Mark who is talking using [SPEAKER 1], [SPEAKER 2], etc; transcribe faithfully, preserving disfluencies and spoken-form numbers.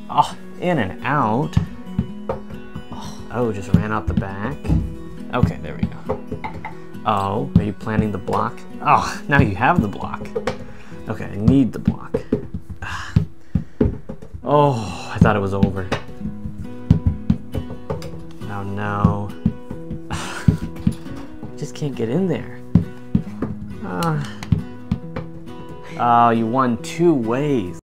[SPEAKER 1] Oh, in and out. Oh, just ran out the back. Okay, there we go. Oh, are you planning the block? Oh, now you have the block. Okay, I need the block. Oh, I thought it was over. Oh no. Just can't get in there. Uh, oh, you won two ways.